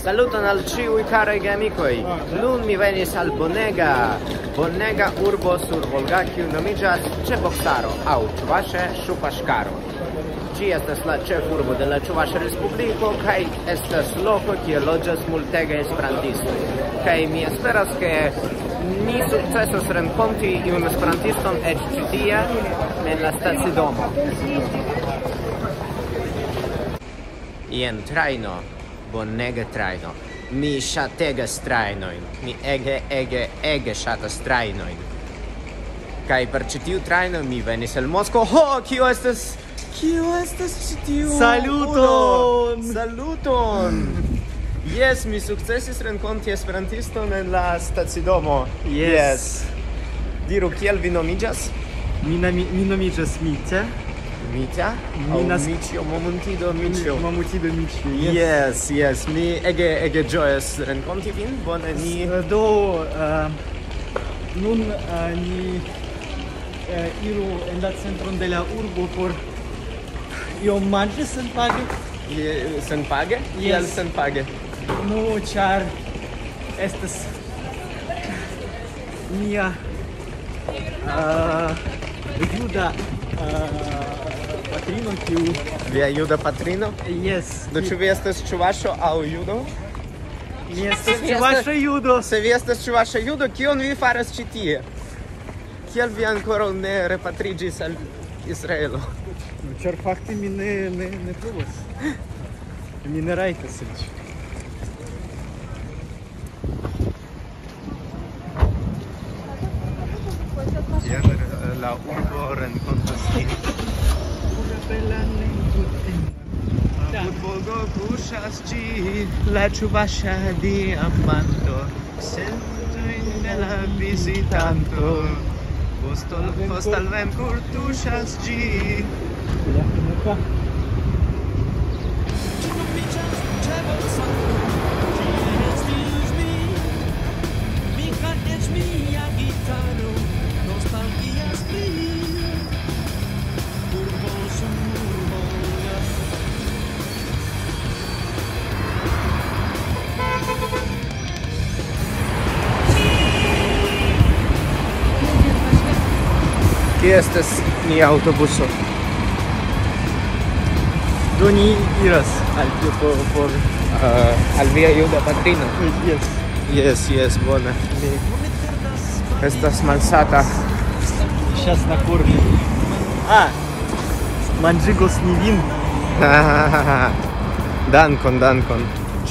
Saluton al ĉiuj karaj geamikoj. Nun mi venis al bonega urbo sur Volga, kiu nomiĝas Ĉeboksaro aŭ ĉuvaŝe Ŝupaŝkaro. Ĝi estas la ĉefurbo de la Ĉuvaŝa Respubliko kaj estas loko kie loĝas multege esperantistoj. Kaj mi esperas ke ni sukcesos renkonti iun esperantiston eĉ ĉi tie en la stacidomo. Jen trajno. Bonega trajno. Mi ŝategas trajnojn. Mi ege ŝatas trajnojn. Kaj per ĉi tiu trajno mi venis el Moskvo. Ho, kio estas ĉi tiu? Saluton! Saluton! Yes, mi sukcesis renkonti esperantiston en la stacidomo. Yes. Diru, kiel vi nomiĝas? Mi nomiĝas Mitja. Mitja? Aŭ Miĉjo, Momutido Miĉjo? Momutido Miĉjo, Yes. Mi ege ĝojas renkonti vin. Bone, ni... Nun ni iru en la centron de la urbo por iom manĝi senpage. Senpage? Yes. Kial senpage? Nu, ĉar estas mia juda patrino, kiu... Via juda patrino? Yes. Do ĉu vi estas ĉuvaŝo aŭ judo? Mi estas ĉuvaŝa judo. Se vi estas ĉuvaŝa judo, kion vi faras ĉi tie? Kial vi ankoraŭ ne repatriĝis al Israelo? Ĉar fakte mi ne povas. Mi ne rajtas eĉ. Jen la urbo renkontas nin. Apud Volgo kuŝas ĝi, la ĉuvaŝa diamanto, sentojn de la vizitanto. Postal kur tuŝas ĝi. Kie estas nia aŭtobuso? Do ni iras al tio por Al via juda patrino? Yes. Bone. Mi estas malsata. Ŝas na kurvi. Manĝigos ni vin. Dankon.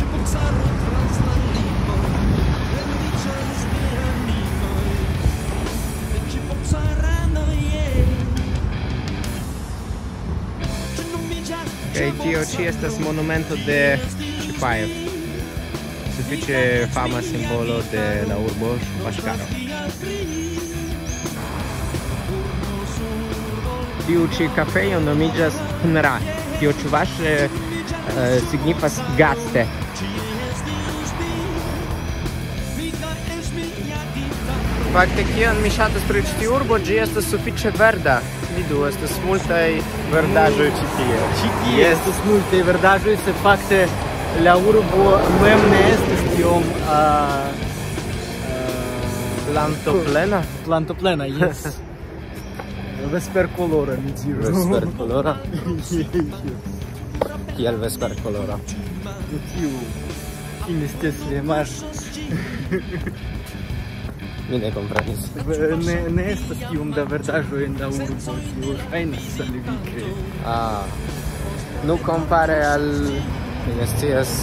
Kaj tio ĉi estas monumento de Ŝupajev. Sufiĉe fama simbolo de la urbo Ŝupaŝkaro. Tiu ĉi kafejo nomiĝas Hnra. Tio ĉuvaŝe signifas gaste. Fakte, kion mi ŝatas pri ĉi tiu urbo, ĝi estas sufiĉe verda. Vidu, estas multaj verdaĵoj ĉi tie. Ĉi tie estas multaj verdaĵoj, sed fakte la urbo mem ne estas tiom plantoplena, yes. Vesperkolora, mi diru. Vesperkolora? Kiel vesperkolora? Tiu finis ties rimarŝ. Mi ne komprenis. Ne estas tiom da verdaĵoj en la urbo, tio ŝajnas al vi ke... Nu kompare al... mi ne scias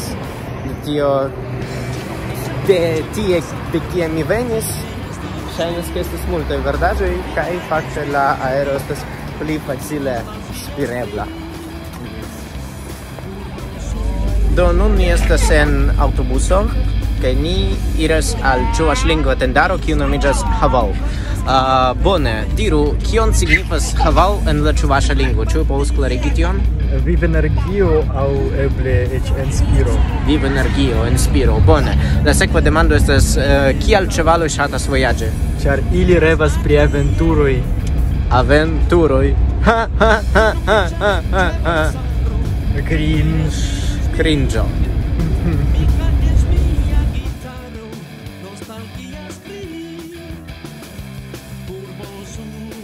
de kie mi venis, ŝajnas ke estas multaj verdaĵoj kaj fakte la aero estas pli facile spirebla. Do nun mi estas en aŭtobuso kaj ni iras al ĉuvaŝlingva tendaro kiu nomiĝas Haval. Bone, diru, kion signifas Haval en la ĉuvaŝa lingvo? Ĉu vi povus klarigi tion? Vivenergio aŭ eble eĉ inspiro. Vivenergio, inspiro, bone. La sekva demando estas kial ĉevaloj ŝatas vojaĝi? Ĉar ili revas pri aventuroj. Aventuroj. Cringe. bonjour.